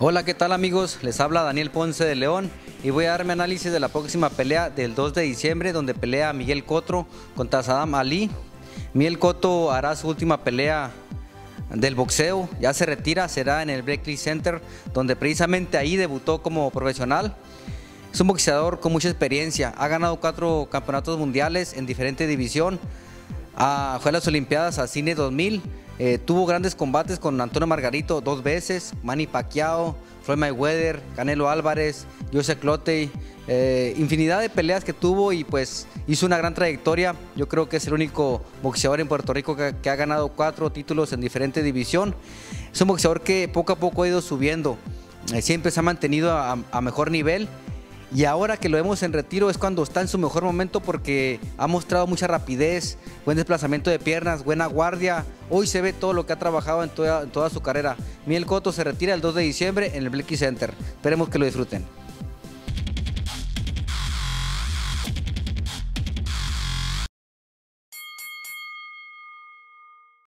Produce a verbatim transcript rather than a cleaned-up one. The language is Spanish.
Hola, ¿qué tal amigos? Les habla Daniel Ponce de León y voy a dar mi análisis de la próxima pelea del dos de diciembre, donde pelea Miguel Cotto contra Sadam Ali. Miguel Cotto hará su última pelea del boxeo, ya se retira, será en el Berkeley Center, donde precisamente ahí debutó como profesional. Es un boxeador con mucha experiencia, ha ganado cuatro campeonatos mundiales en diferente división, ah, fue a las Olimpiadas a Sydney dos mil, eh, tuvo grandes combates con Antonio Margarito dos veces, Manny Pacquiao, Floyd Mayweather, Canelo Álvarez, Joseph Clottey, eh, infinidad de peleas que tuvo y pues hizo una gran trayectoria. Yo creo que es el único boxeador en Puerto Rico que, que ha ganado cuatro títulos en diferente división. Es un boxeador que poco a poco ha ido subiendo, eh, siempre se ha mantenido a, a mejor nivel. Y ahora que lo vemos en retiro es cuando está en su mejor momento, porque ha mostrado mucha rapidez, buen desplazamiento de piernas, buena guardia. Hoy se ve todo lo que ha trabajado en toda, en toda su carrera. Miguel Cotto se retira el dos de diciembre en el Berkeley Center. Esperemos que lo disfruten.